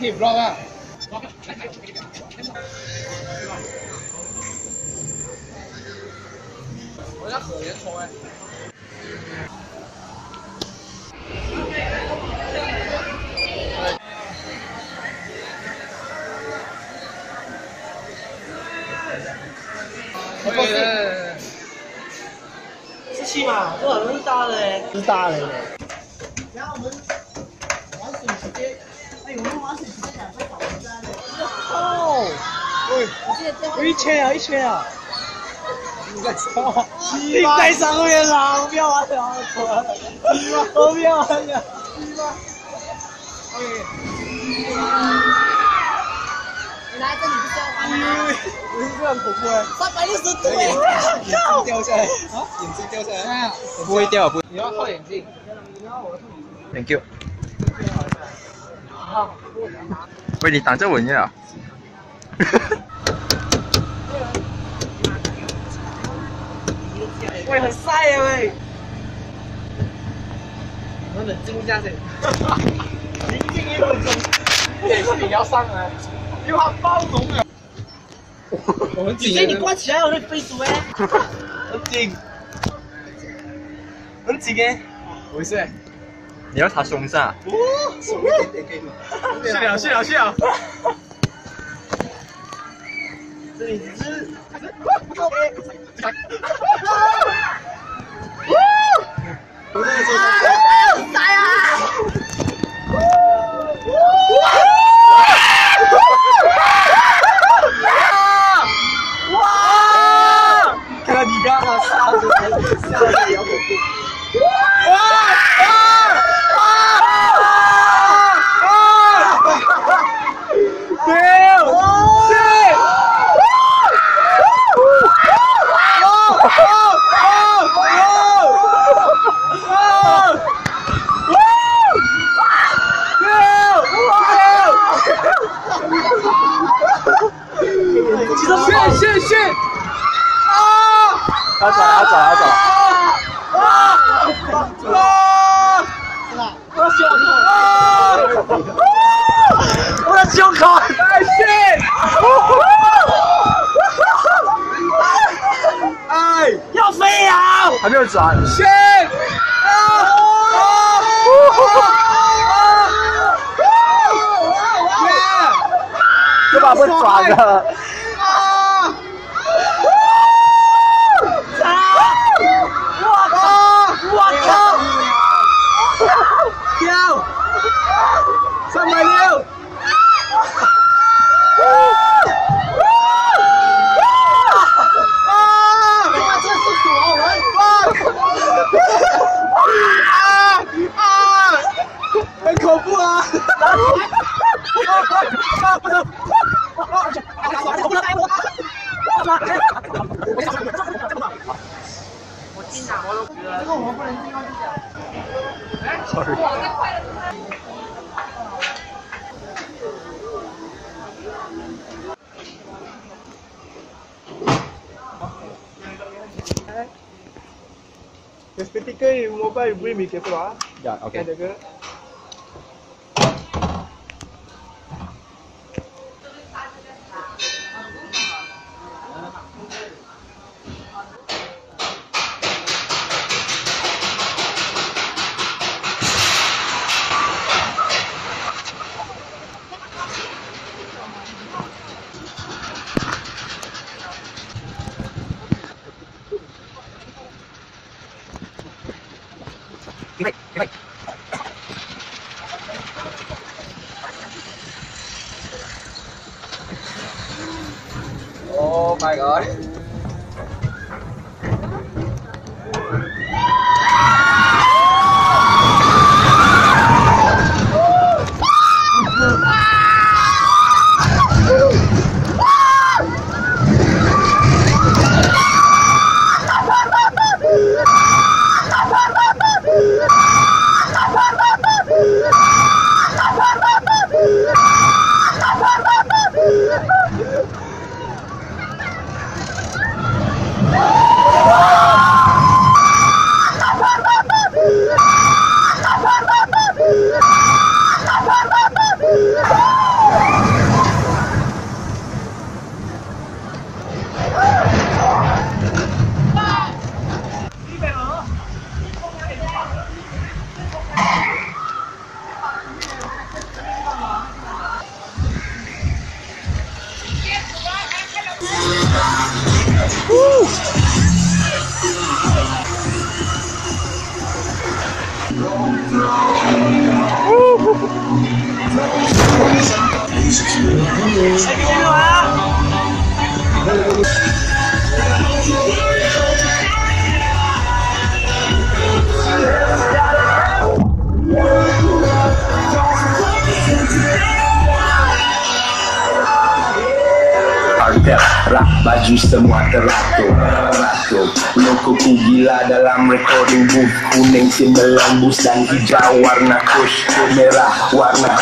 可以 vlog 啊。我要可怜虫哎。 17嘛，这好像是大的嘞， 是大的嘞。 然后我们玩水时间，哎，我们玩水时间2个小时在那。哦，喂，一圈啊，一圈啊！你在操！你在上面啦，我不要玩了，我不要玩了。 你来这里不是要玩吗？ 我是这样恐怖哎，360度哎！ 眼镜掉下来啊！眼镜掉下来， 不会掉，不会。 你要套眼镜。 Thank you。喂，你挡着我呀！ 喂，很晒耶喂！我冷静一下先。宁静1分钟。也是你要上来，因为它爆龙了。我们姐姐你挂起来，我会飞鼠哎。很紧，很紧哎。 不是。 你要他胸上。 手一点点可以吗？去了。 这里只是。 塞啊！ 哇！看到你刚刚笑的摇滚步。去！ 要走！ 我的胸口！哎shit！哎，要飞啊！ 还没有转。 shit！ 这把会转的。 360！很恐怖啊！我进哪我都不知道。这个我们不能进到去讲。 Sorry。 The speaker in mobile bring me careful ah. Ya, okay. Ada ke? Oh my god. Rak baju semua teratur Lokoku gila dalam recording booth. Kuning Timberland boost dan hijau warna kush, merah warna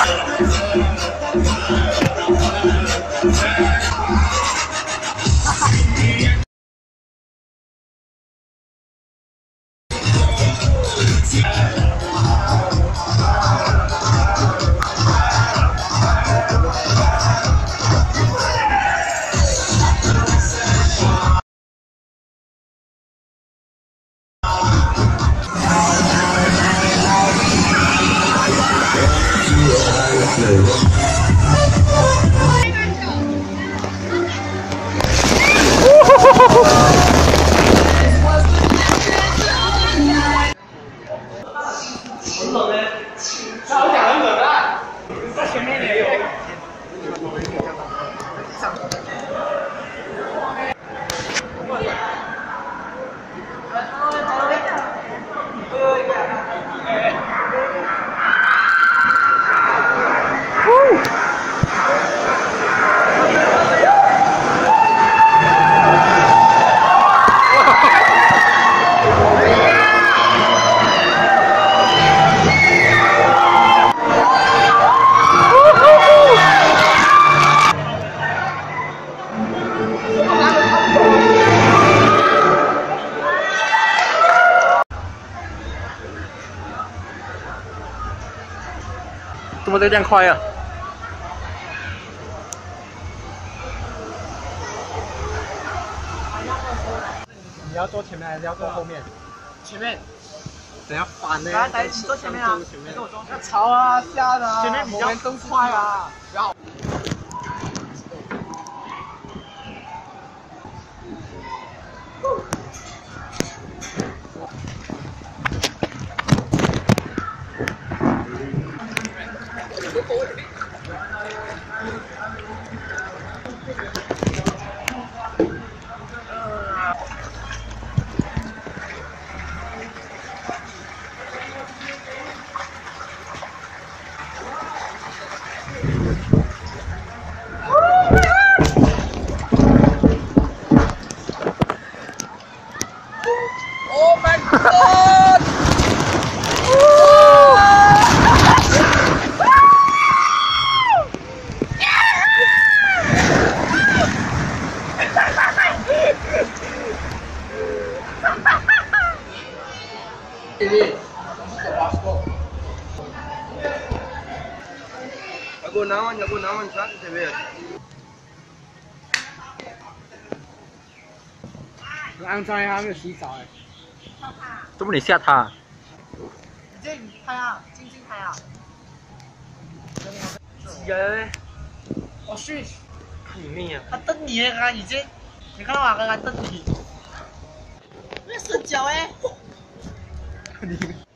怎么这样快啊？ 你要坐前面还是要坐后面？ 前面， 怎样反呢？ 来，你坐前面啊！ 前面跟我坐。 要朝啊，下的啊。 前面比较更快啊！ 然后。Oh my god! Jago naman sa TV. 肮脏呀，还没有洗澡哎。 怎么你吓他？ 静拍啊，静拍啊！ 几人？ 我去， 看你妹啊！ 他瞪你了，刚刚已经，你看到吗？刚刚瞪你。那伸脚哎！ 你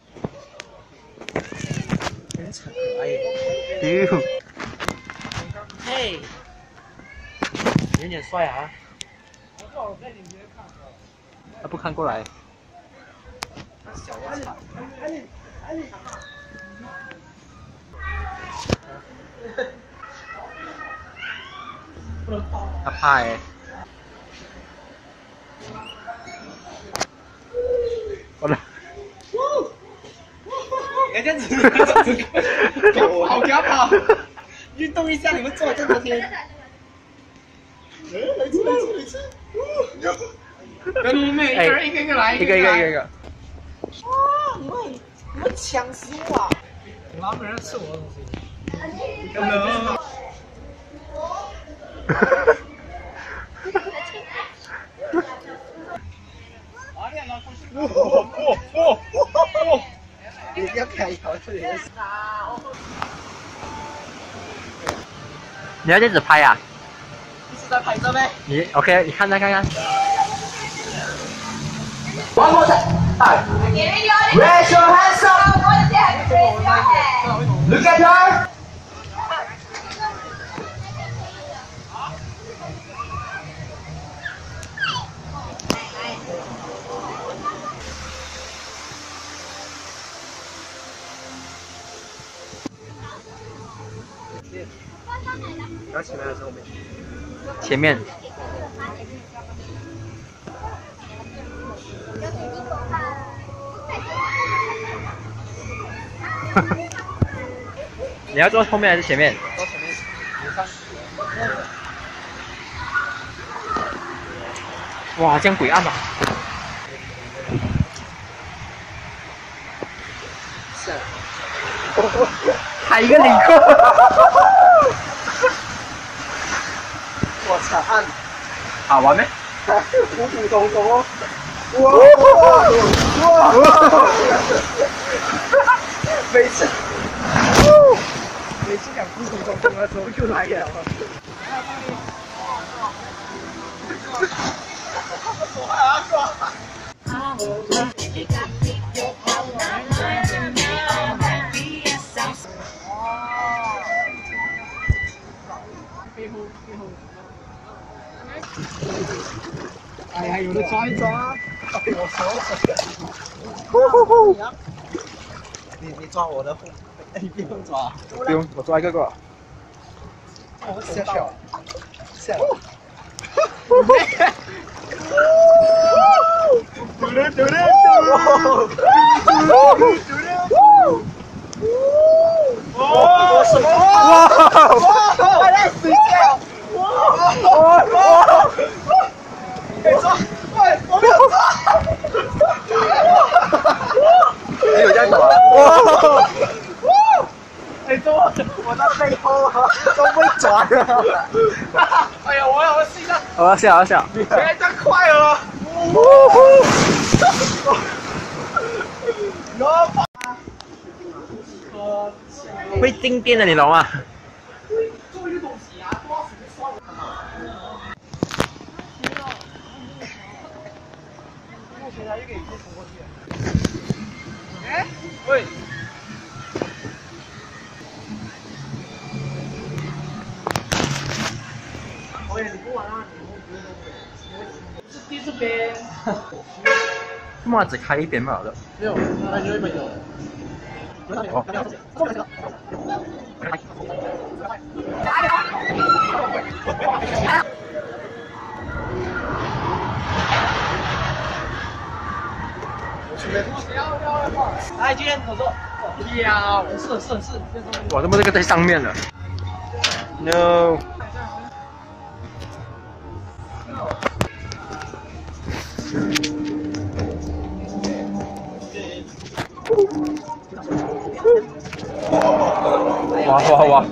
很扯哎。 丢！ 嘿， 有点帅啊！他不看过来。他怕哎。好了。 人家只跑给他跑，运动一下，你们做了这么多天。来吃。跟你妹一个人一个来， 一个。 哇，你们抢食物啊！我妈没人吃我的东西。Hello。 你不要开摇这里。 你要这样子拍呀？ 一直在拍着呗。 你 OK？你看。 One more time. Raise your hands up. Look at her. 然后前面还是后面？ 前面。你要坐后面还是前面？ 到前面。 哇，这样鬼暗啊！还一个领克。 我操，暗。 好玩没？ 普普通通哦。哇！每次讲普普通通的时候就来了。哎呀，有的抓一抓。哎，我手。你抓我的，哎，你不用抓。 不用，我抓一个过。 下去了。下。哇！什么？哇！快来睡觉！哇！你抓！快，我没有抓！ 你有这样搞啊？哇！ 哎，这我在背后啊，都被抓了。哎呀，我试一下。 我要下，我要下。 你太快了！ 会静电的，你懂吗？ 做一个东西啊，多少时间刷我看到。目前他又给你冲过去。哎，喂。导演，你不玩啊？是第四边。 怎么只开一边嘛的？ 没有，那你有一边有。哦。来，今天合作。呀，是。 哇，怎么这个在上面了 ？No。哇！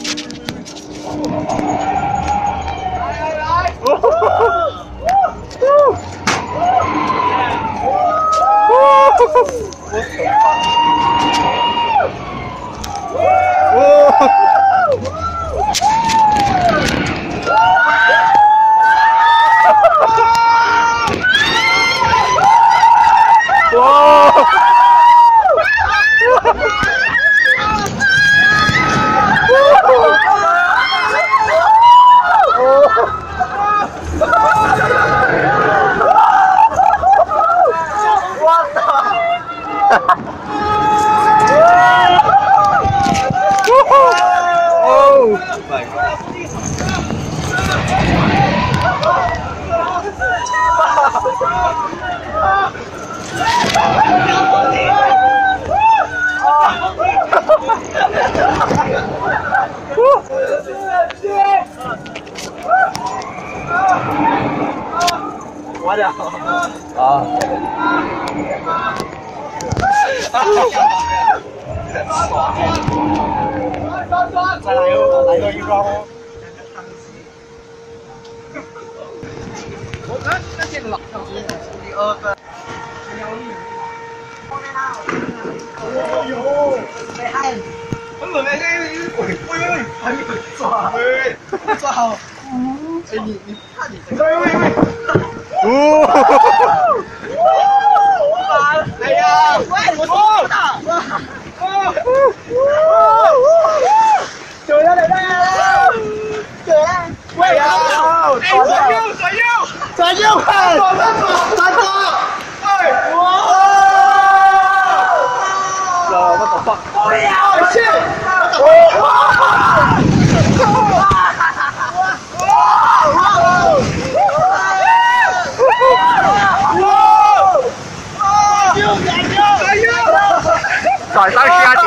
完了。 啊！ 再来个一 round。我看那些老将军第二个。哦呦！被害。我冷那个，喂，还没有抓，抓好。哎，你看你。喂。 有看，三个，哎，哇！ 我的放， 不要去！ 再生虾條。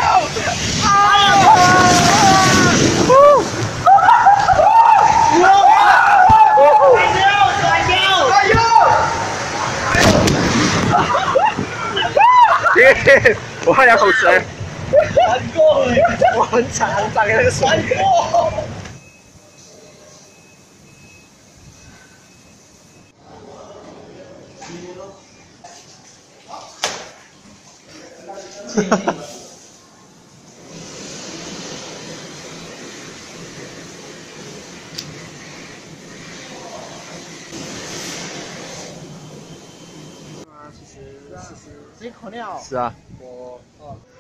我喝一口水。 我很惨的那个水。谁口料？ 是啊。 我